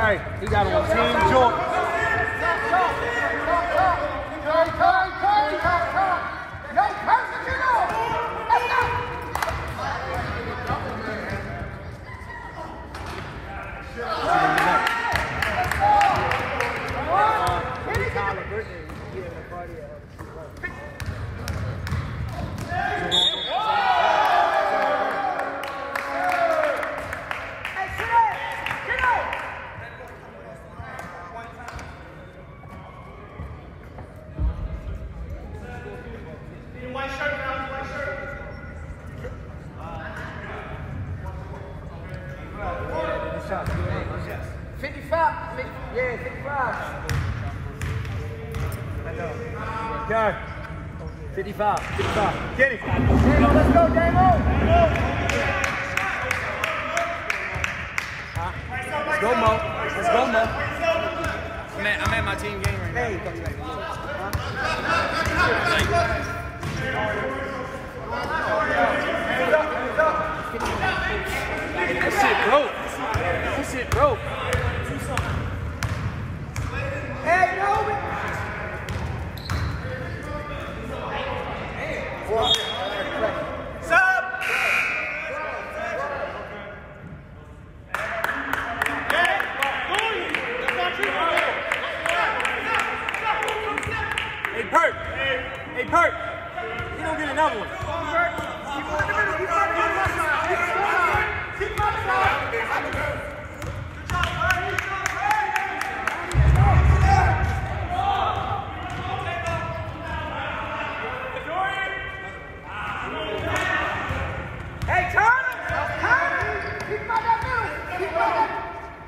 Okay, he got on Team Jordan. Go. 55. Get it. Damo, let's go, Damo. Let's go, Mo. Let's go, Mo. I'm at my team game right now. That shit broke. Hey, no. Hey, Perk. You don't get another one. Hey, Turner! Keep him out that middle! Keep him out that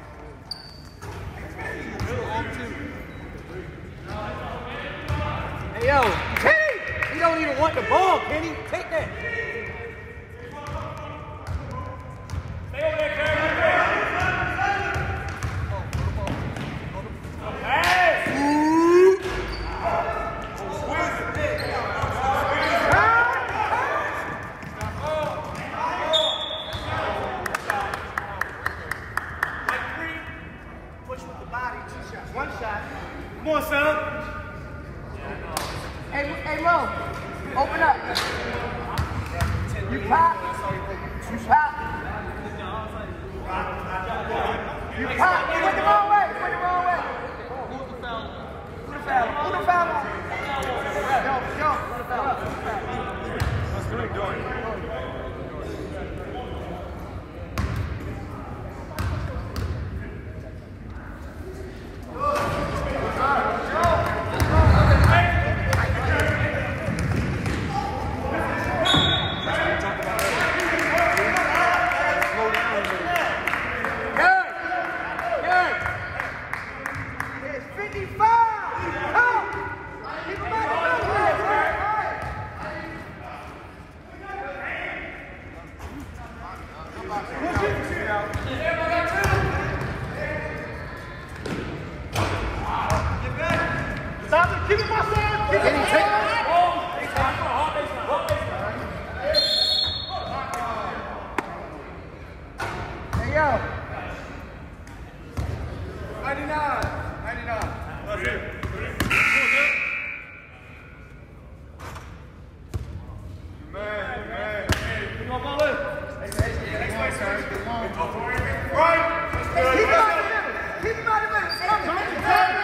Hey, yo, Kenny! You don't even want the ball, Kenny. Take that. Stay over there, Kerry. Push with the body, 2 shots. 1 shot. Come on, son. Hey, Mo, open up. You pop. You pop. You pop. You went the wrong way. You went the wrong way. Who's the foul? Who the foul? Who the foul? Yo. Who the foul? That's good doing. Keep it, my son! Keep it! Hey, yo! 99! That's it. Man. Come on, ball in. Right! Keep him out of the middle!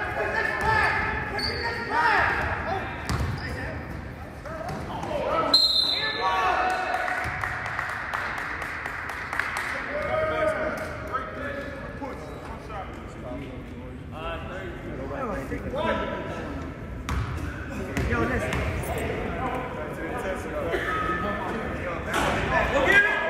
Yo, listen. Go get it!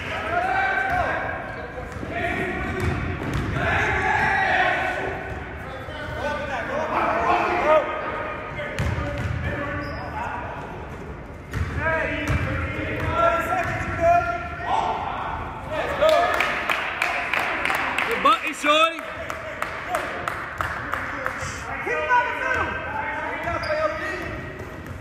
Good button, shorty. Keep him out of the middle.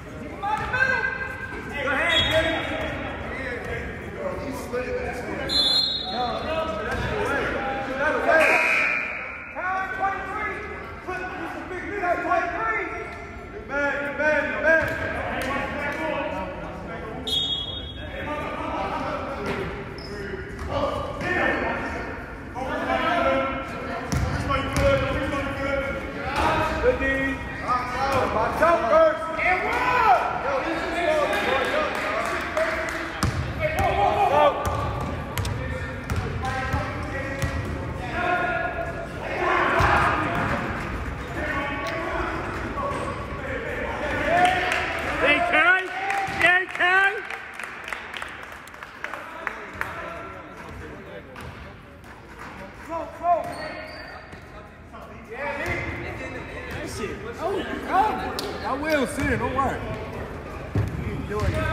I will sit here, don't worry. You ain't doing it.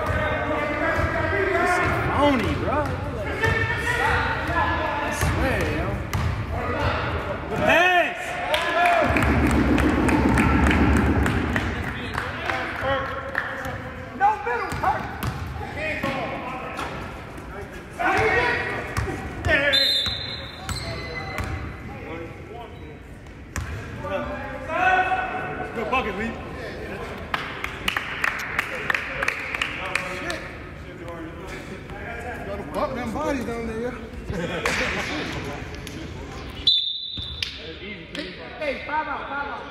This is phony, bro. I swear, yo. Good pass! No middle, hurt. Good bucket, Lee. Gotta buck them bodies down there. Hey, 5 out.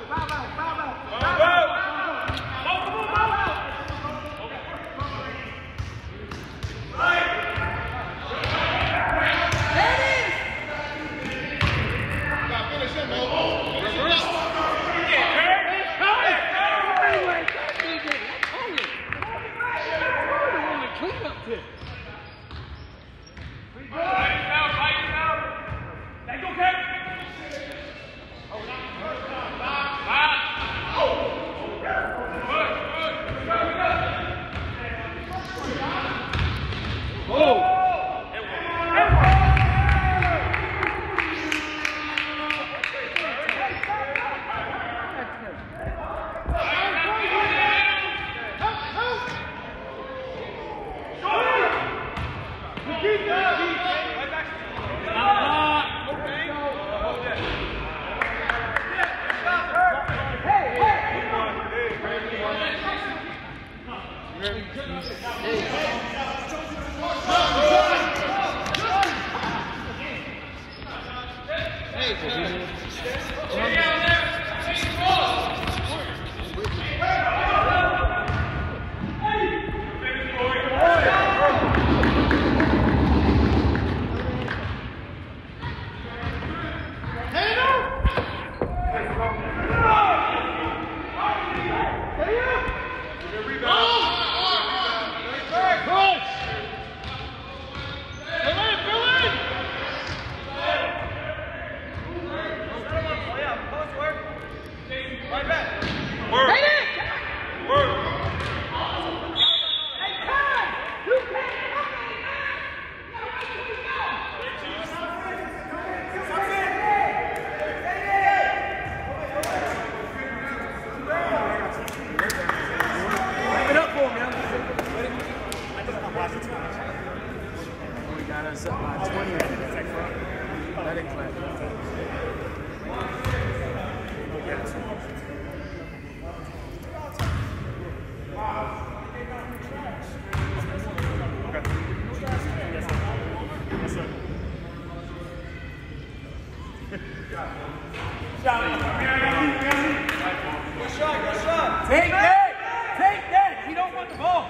Take that! Take that! You don't want the ball!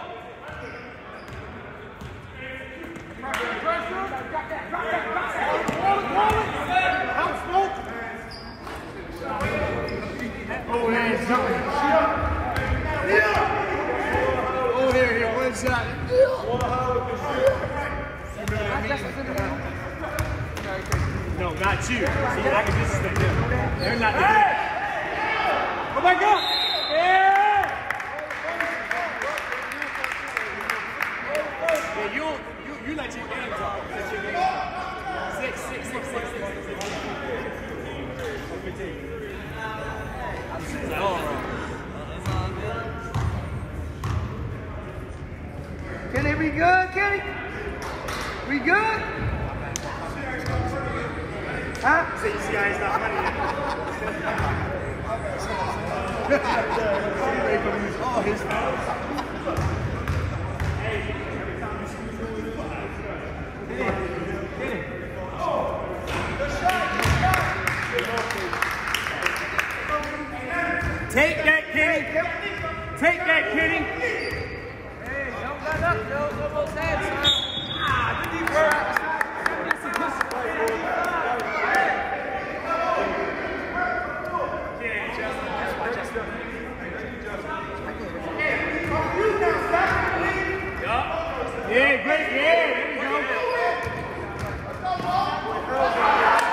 Oh, there's something. Oh, here, one shot. No, not you. See, I can disrespect them. They're not the good. Oh my God! Yeah! Yeah, you let your game talk. Let your game talk. 6. Kenny, we good, Kenny? We good? Huh? See, I ain't not money yet. All his Take that, Kenny. Take that, Kenny. Hey, don't let up, Joe. No more dance, son. Good deep work. Yeah, great. Yeah, there you go.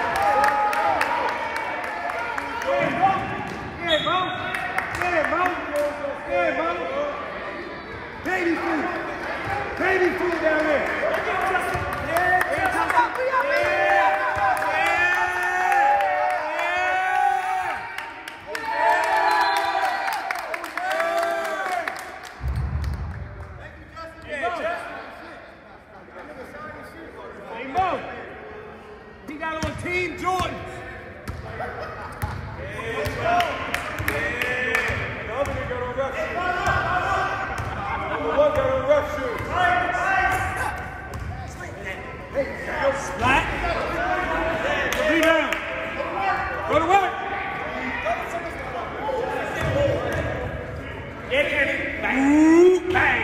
Yeah, bro. food. Baby food down there. He got on Team Jordan. The other nigga got on rough shoes. Number one got on rough shoes. Splat. Rebound. Go to work. Yeah, Kenny. Bang. Bang.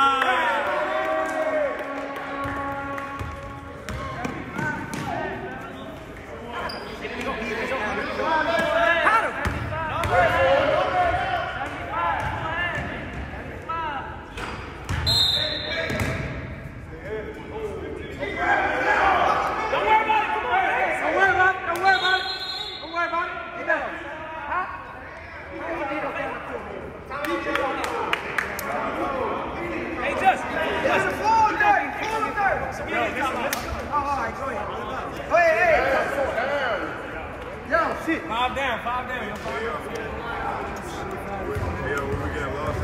Five down. Yeah, when we get lost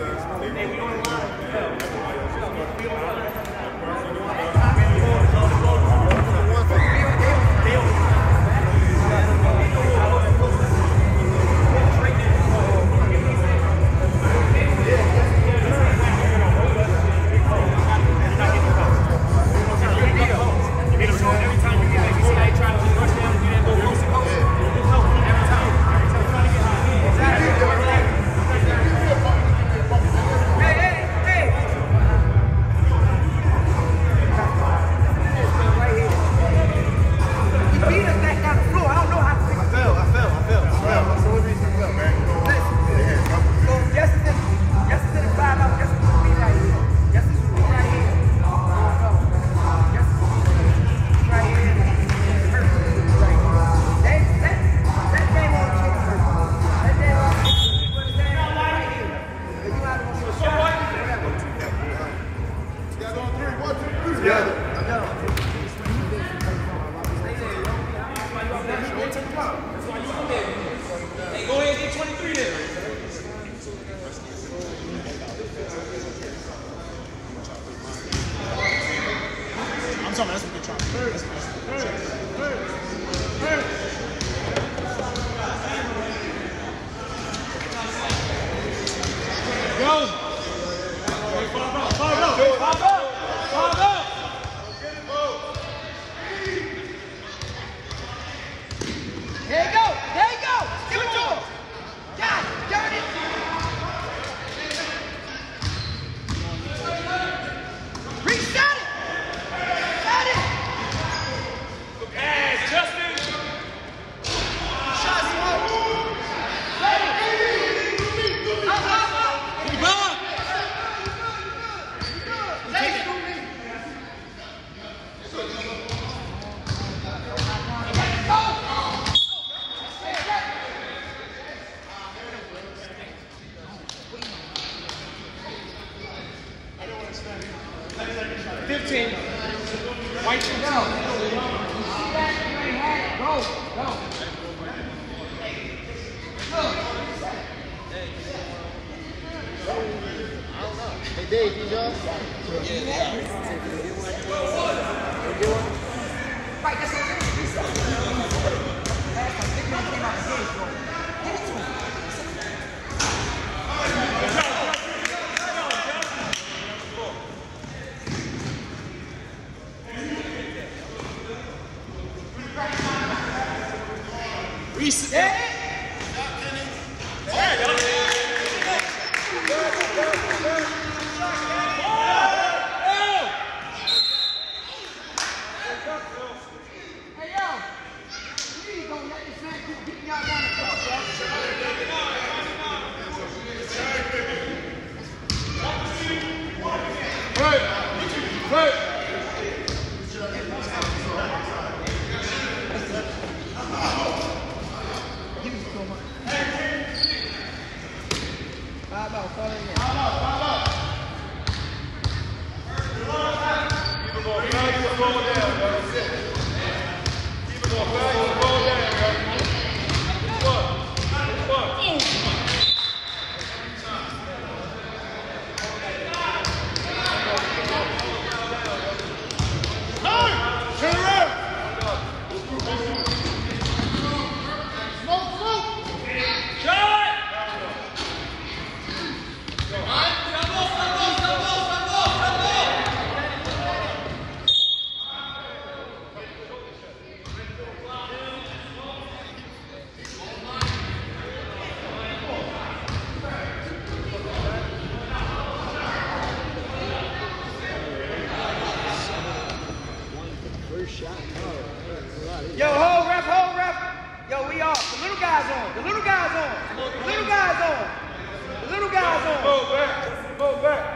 Yo, hold ref, hold ref. Yo, we off. The little guy's on. The little guy's on. The little guy's on. The little guy's on. Go back. Go back.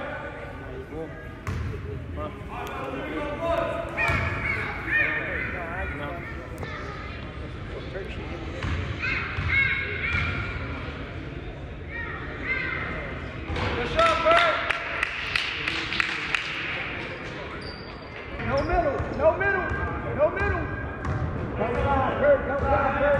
What's up, Bert? No middle. No middle. No middle. Come on, Bert. Come on, Bert.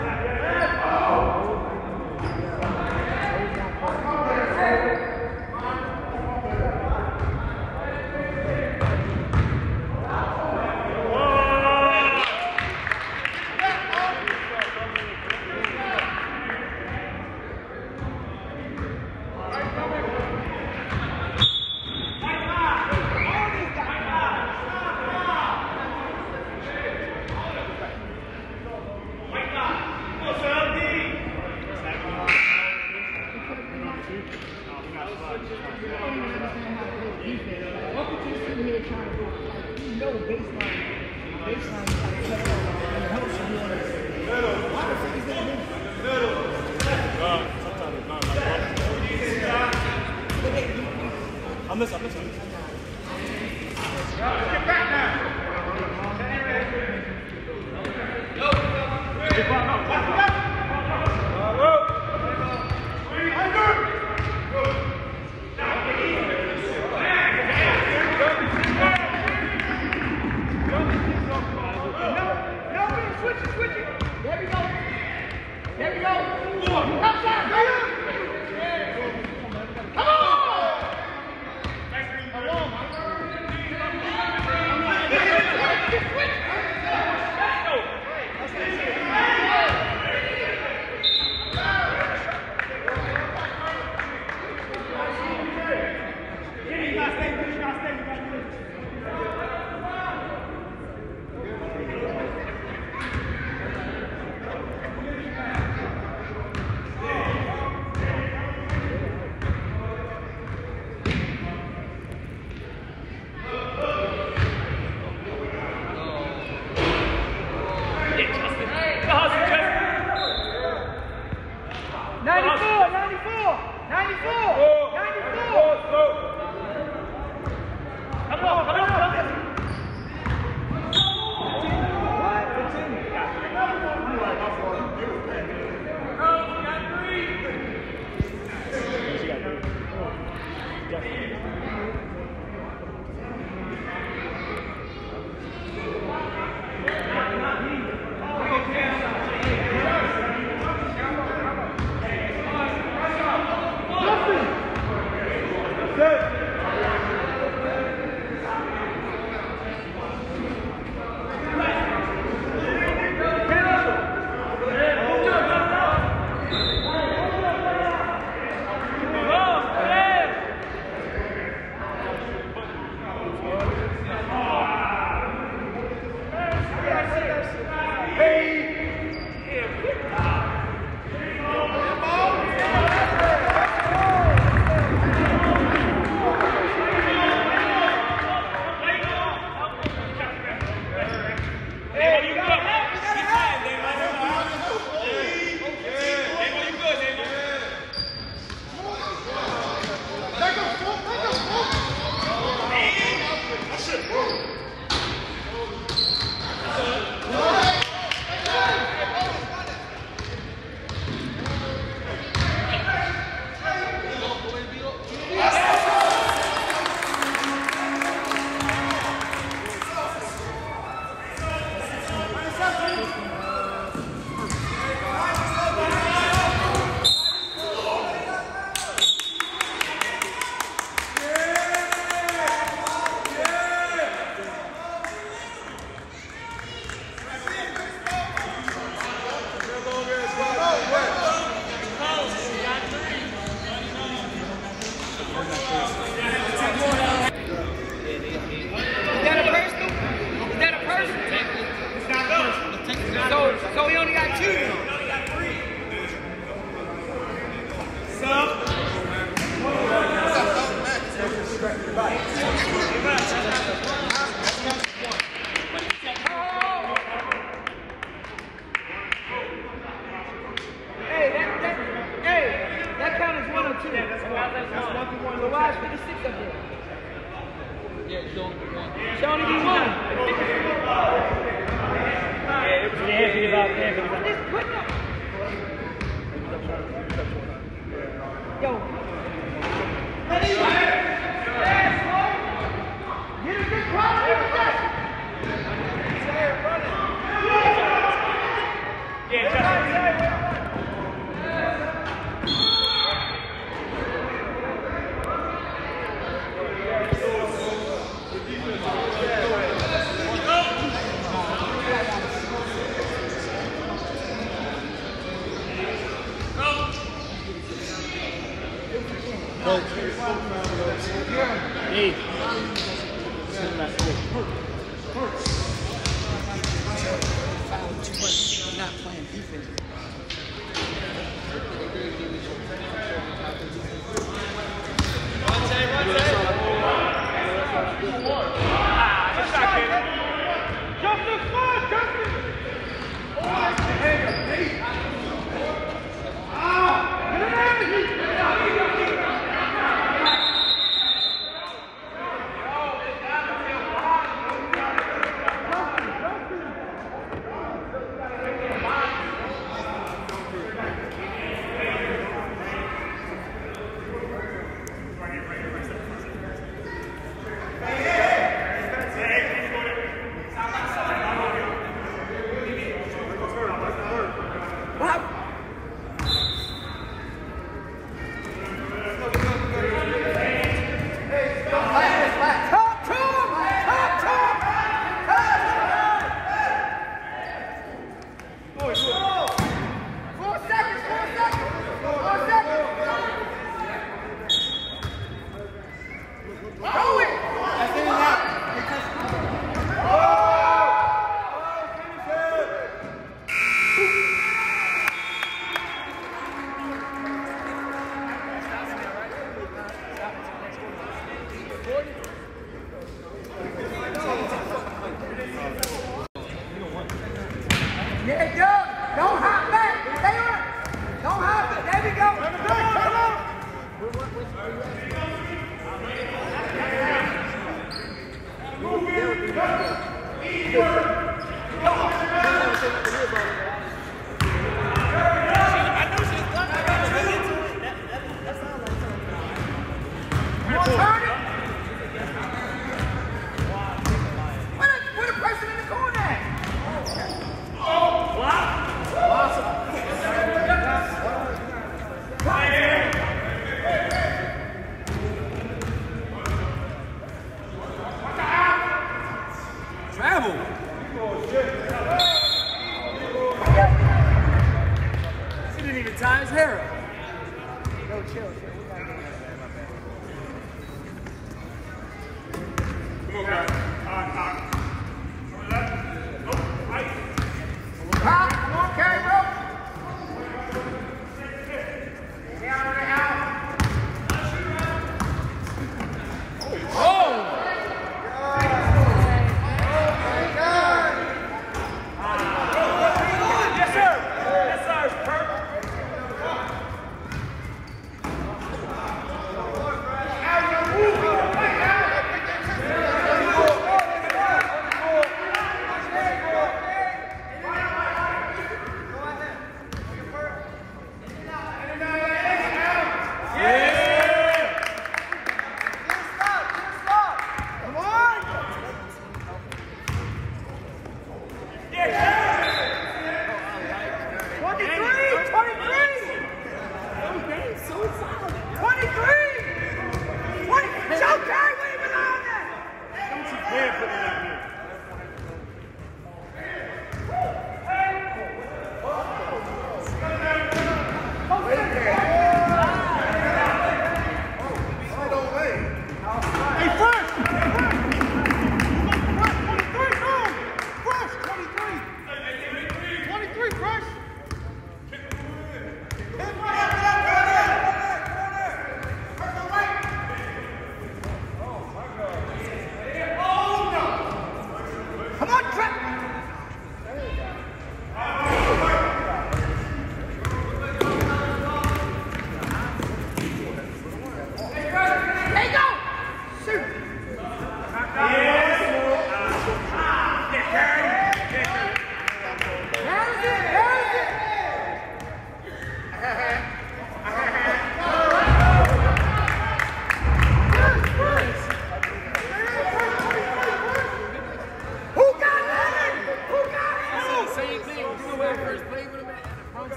I'm listening. Get back now. Switch it. There we go. There we go. Outside, go. Come on. So why is 56 up there? Yeah, it's only one. Should only be one. Just put up. Yo. Get a good quality possession. Not playing defense. Yeah, Doug, don't hop back. Stay on it. Don't hop it. There we go. Turn it. Put a person in the corner. Travel. She didn't even tie his hair up. Yo, chill. We gotta get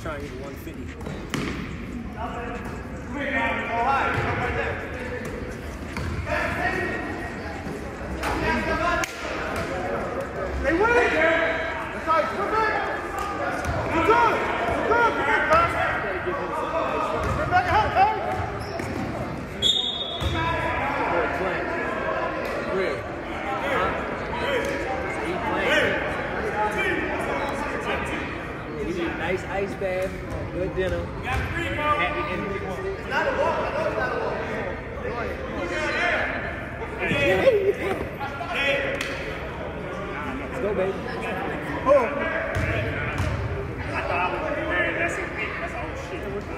trying to get 150. They win! That's right, come back! You're good! You're good! Come back, guys! Come back and help, hey! Really? We need a nice ice bath, good dinner, happy ending. It's not a walk, I know it's not a walk. Let's go, baby. Oh! I thought I was going to be married. That's it. That's all shit.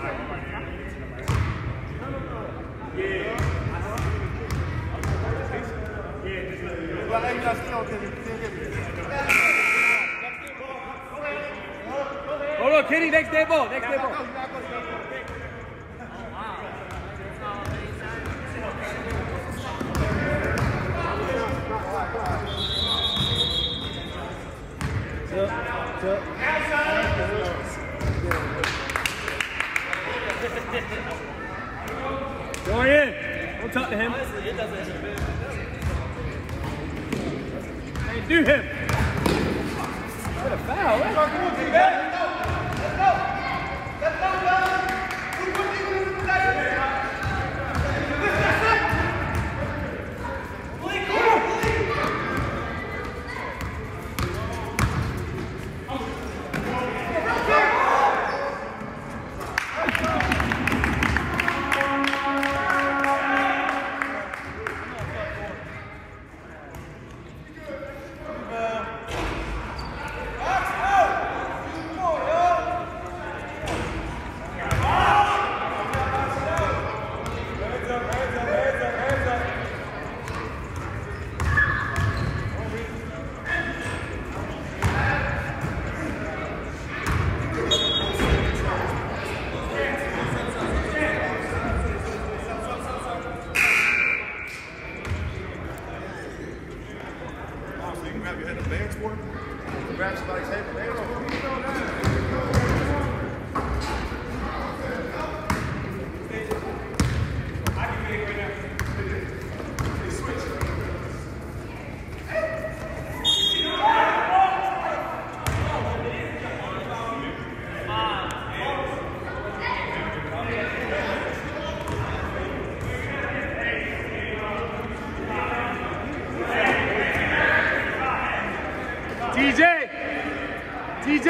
Yeah. Well, hey, you guys still okay? Hold on, Kenny. Next day ball. Next day ball. Going in. Don't talk to him. Hey, do him. What a foul. Let's go! Let's go, guys! Grab your head in the bench for him. Grab somebody's head in the bench. TJ!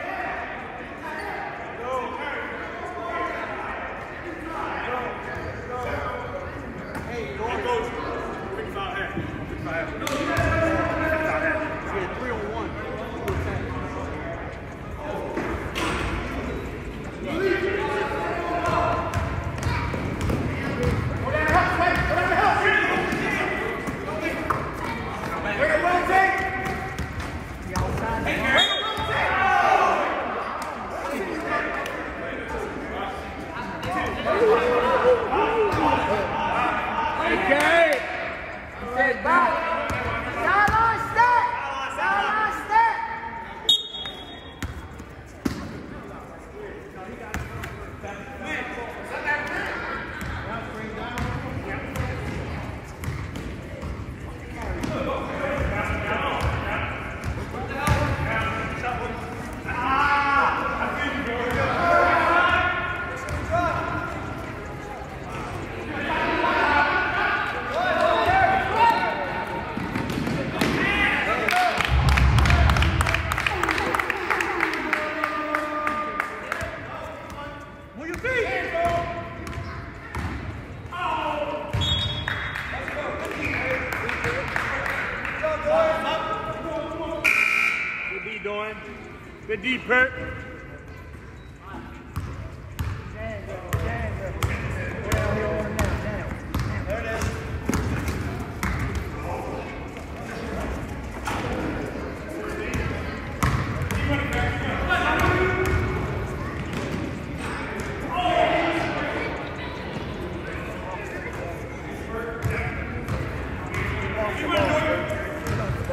Good deep hurt.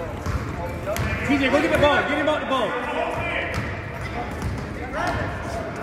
TJ, go get the ball. Get him out the ball.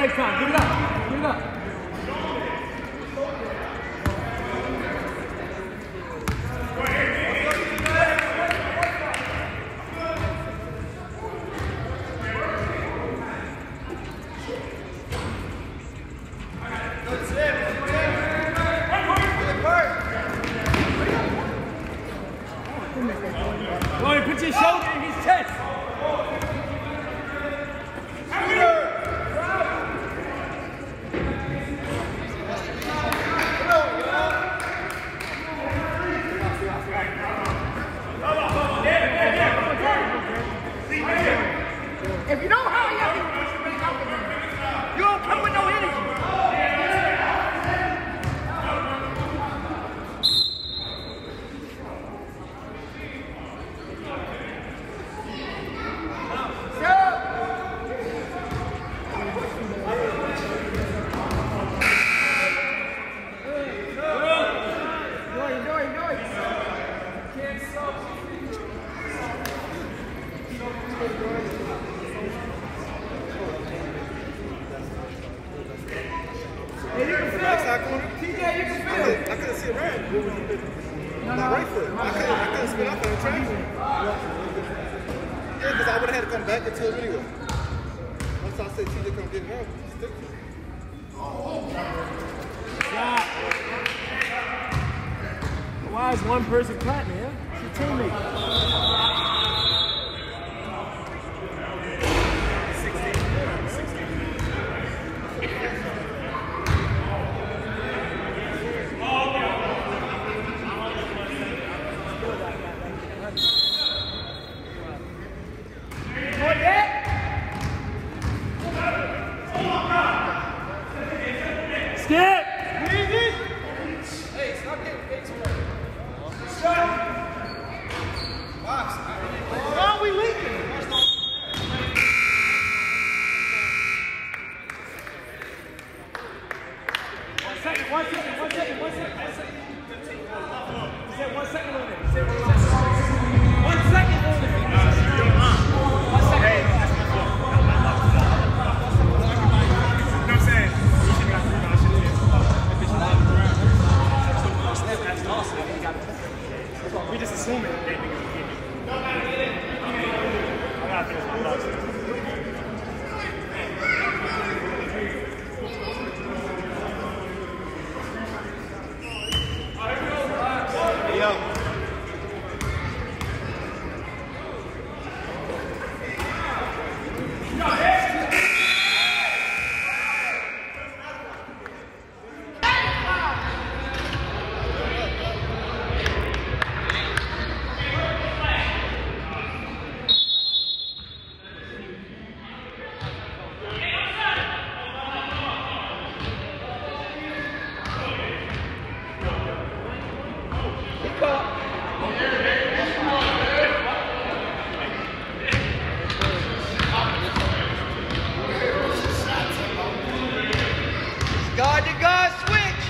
next time. Give it up. Give it up. Roy, put your shoulder in his chest. If you don't hurry up, you don't come with no energy. I couldn't see it right. My right foot. I couldn't spin out there and track it. Yeah, because I would have had to come back into it anyway. Once I said TJ come get it out, stick to it. Shot. Why is one person clapping, man? It's your teammate. 16. Skip! Hey, stop getting fakes away. Stop! Box. Why are we leaking? One second. You said 1 second on it. We just assume it. I gotta finish my thoughts. Yo. Guard to guard switch.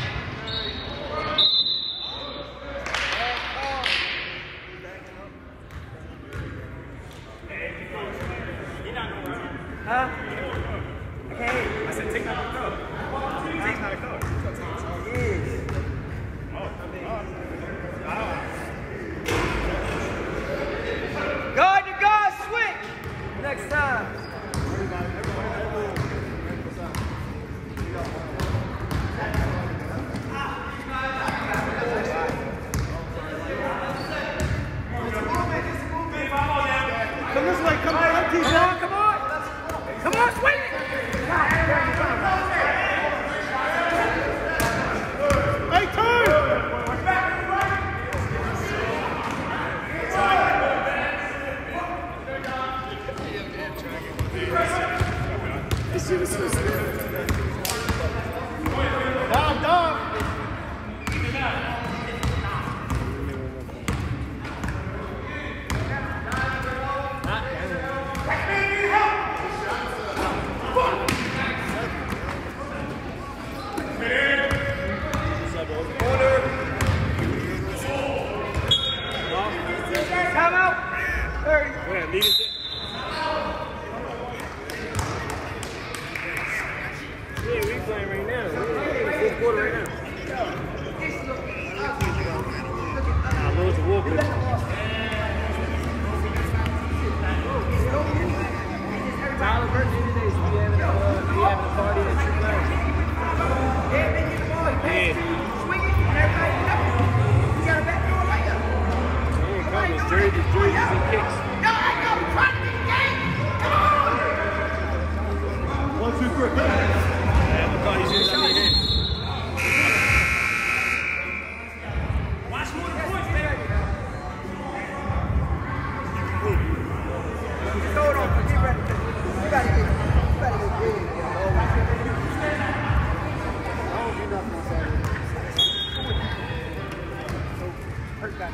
Huh? Okay. I said take not a code. Take not a code. Yes. Guard to guard switch. Next time. Come this way, come on, Come on. Come on, swing it. Hey, turn! This shit is so stupid. Dom. Time out. 30. Go ahead, lead us in. water right now. Nah, Lord's a walker. Tyler birthday today, so we having a party at True Life. Yeah, they get the ball. You swing it, and everybody knows. You got a back door like that. Here it comes. Jerseys and kicks. No, I know. We're trying to get the game. Come on. 1, 2, 3. Yeah, I thought he's in something again. Watch more than points, man. Just hold on. Get ready. You better get big. Hurt back.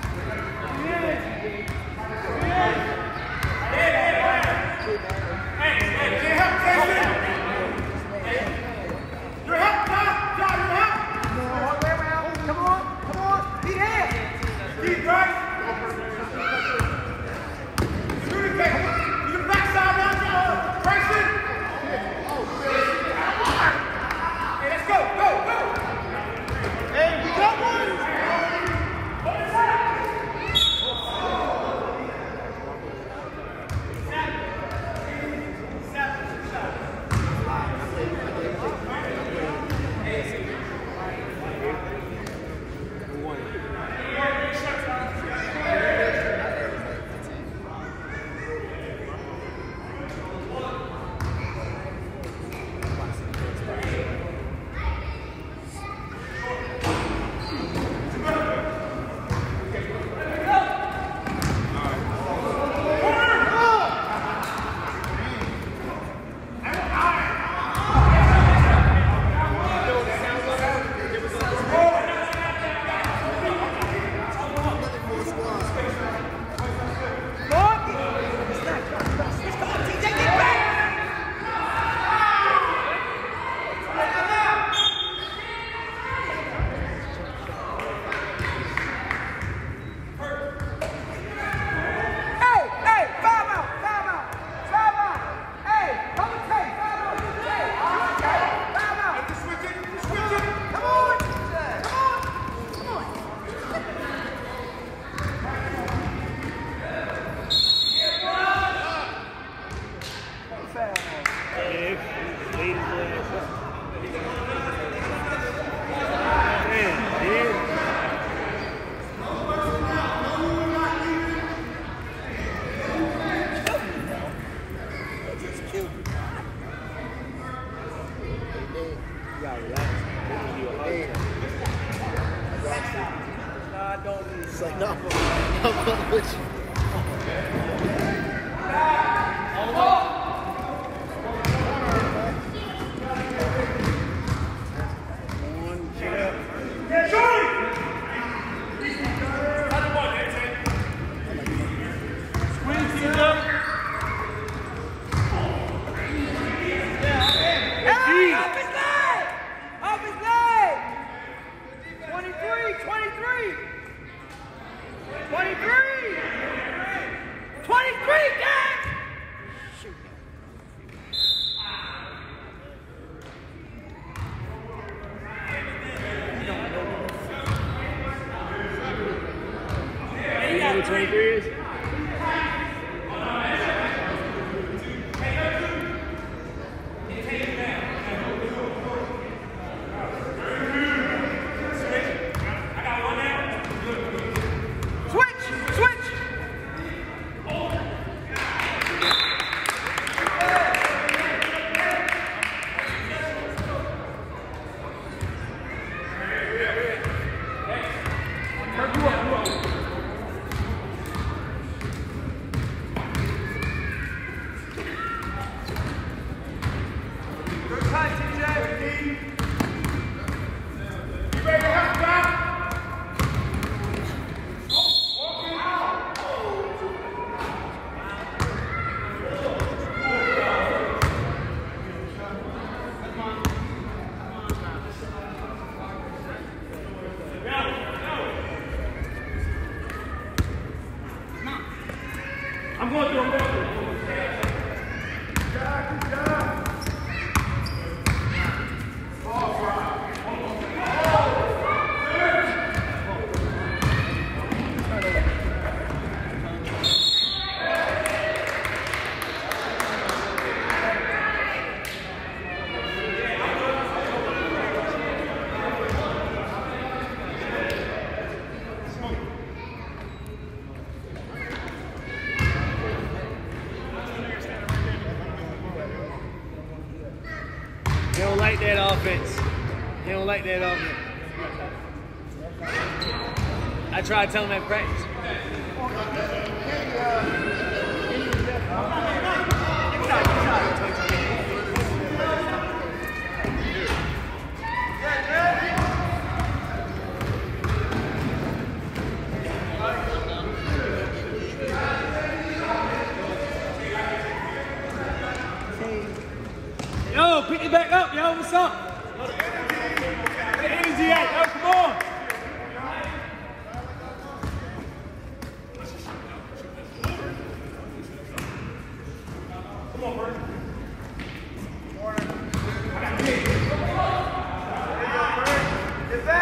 It's like, no, I'm with you. They don't like that offense. They don't like that offense. I try to tell them at practice. Yo, pick it back up, yo. What's up? Where the energy at? Yo, come on. Come on, Bert. Get back.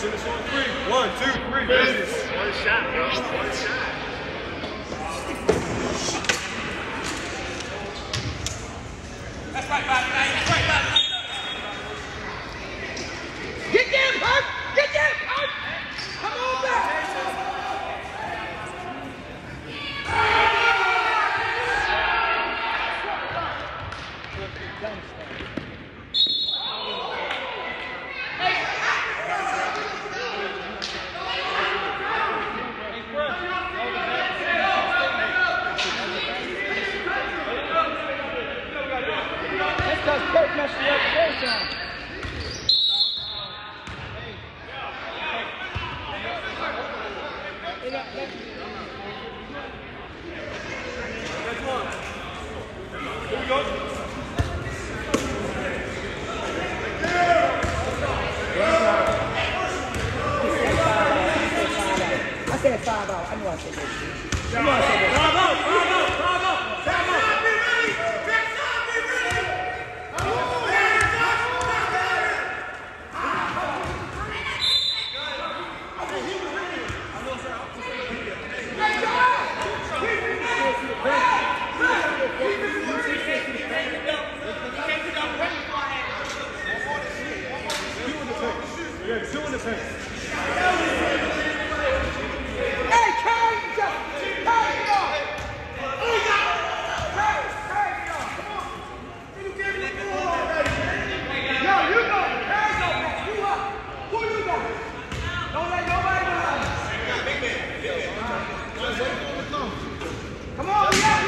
Finish on 3. 1, 2, 3. Business. One shot, yo. One shot. That's right, Bobby. That's right, Bobby. Get down, Pop! Get down, Pop! Come on back! That's because Kurt messed you up the first time. I said 5 out. I knew I said this. I knew I said this. Yeah, 2 in the paint. Hey, carry it up. Carry it on. Carry it on. Come on. You give me the ball already. Yo, you go. Carry it on. You up. Who you got? Don't let nobody behind you. Come on, we up.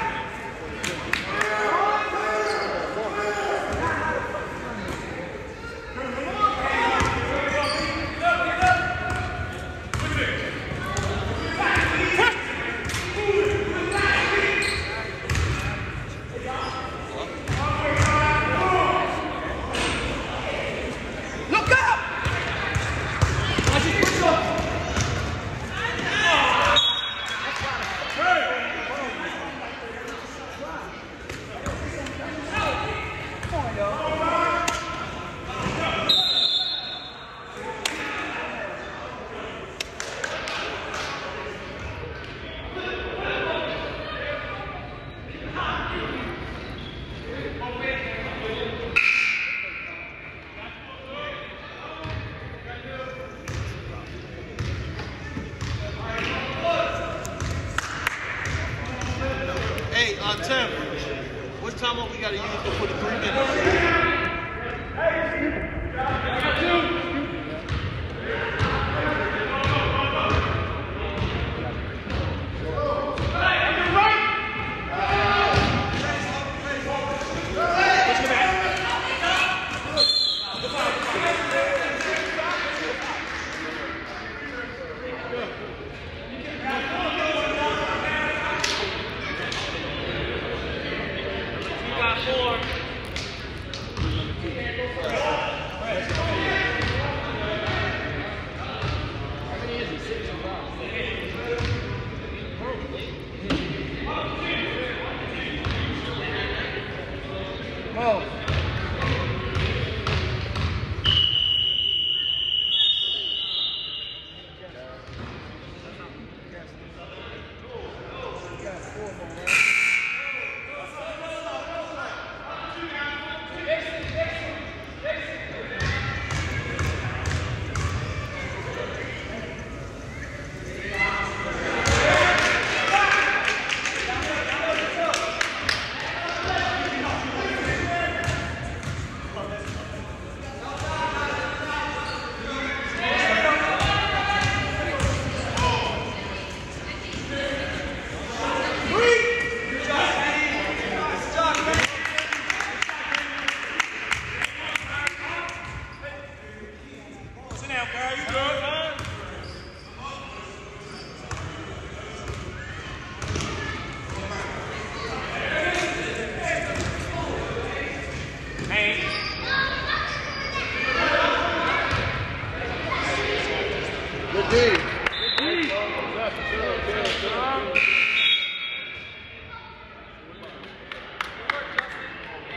Hey, Tim, what time up we got to use for the 3 minutes?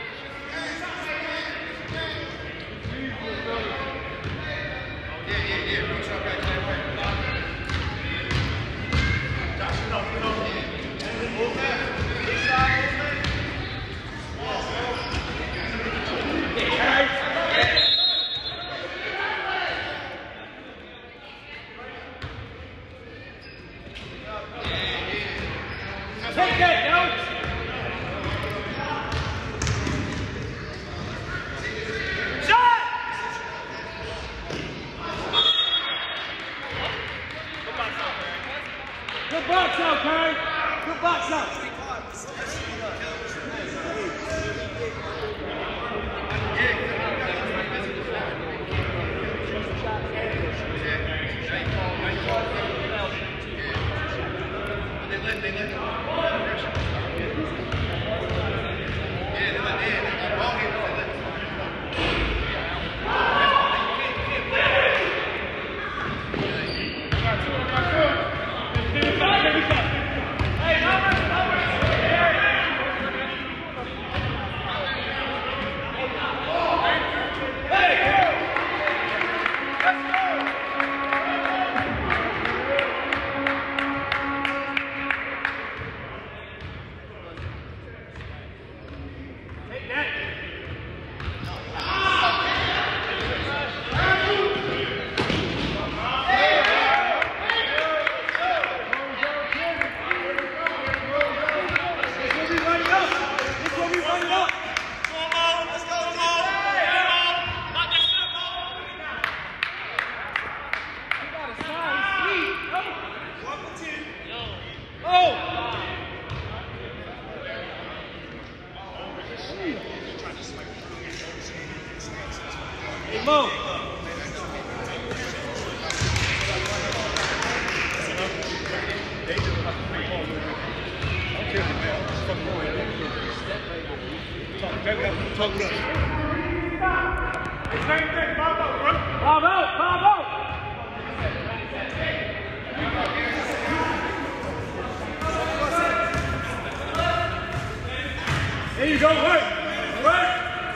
Yeah. Take that, yo! Shot! Good box out, Curry. Good box out. Talk with us. Same thing, 5 out, bro. 5 out, 5 out. There you go, right. Right.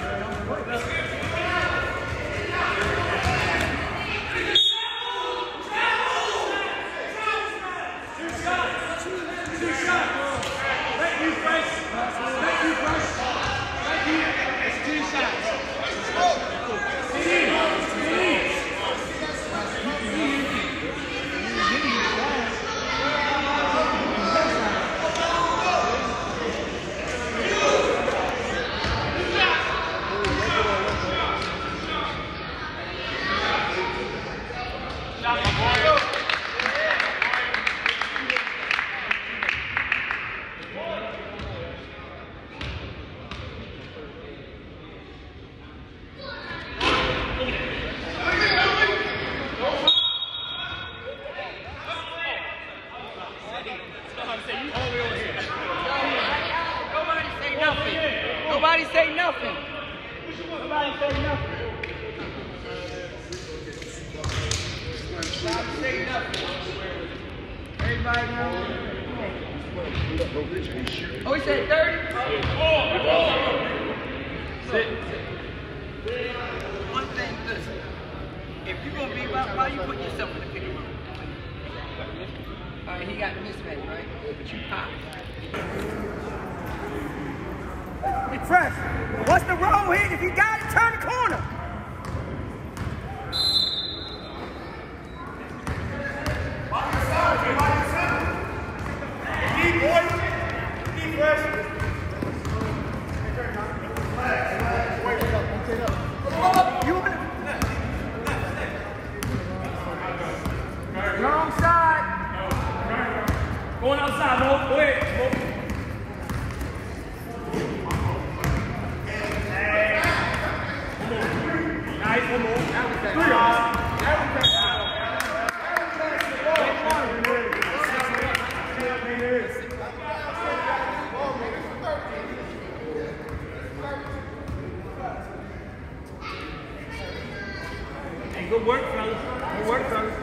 Nobody say nothing. Nobody say nothing. Nobody say nothing. Everybody know. Oh, he said 30? Sit. One thing, listen. If you're going to be, why you put yourself in the pick and roll? All right, he got the mismatch, right? But you pop. Fresh, what's the roll hit? If you got it, turn the corner. Deep, boys. Deep, fresh. Wrong side. Going outside, Mo. Go ahead, Mo. Nice, one more. Hey, good work, fellas. Good work, fellas.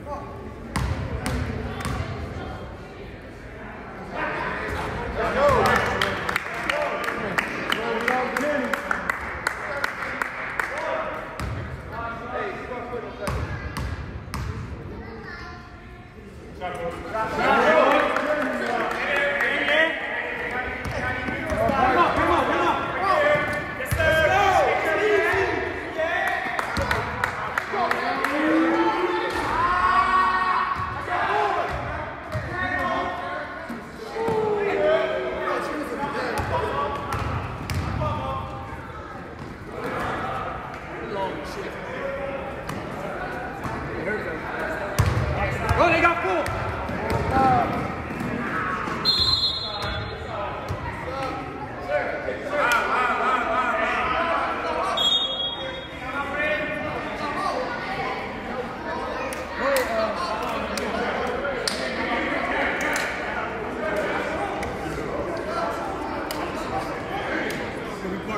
Go.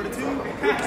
part of the team?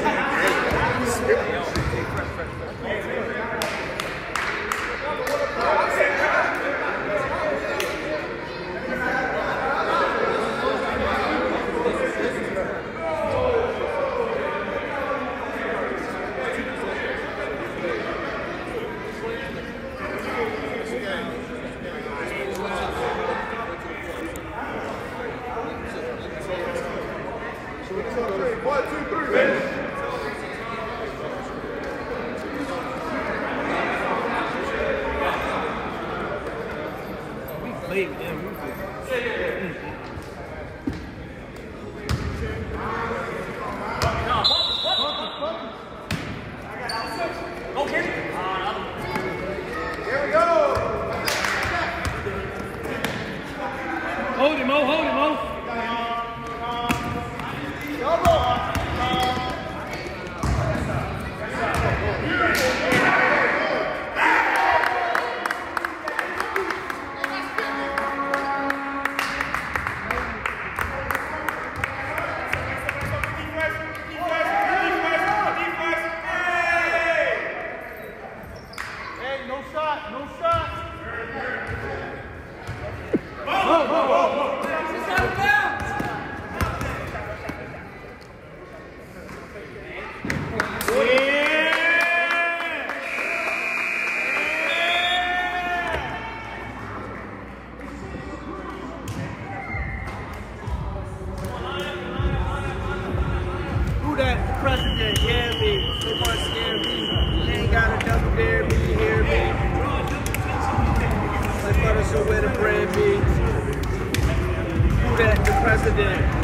Hold him, oh, hold him, oh. Hey, no shot, no shot. Who that president? Yeah, me. They want to scare me. They ain't got a double dare me. You hear me? Like butter, so where the bread be? Who that? The president.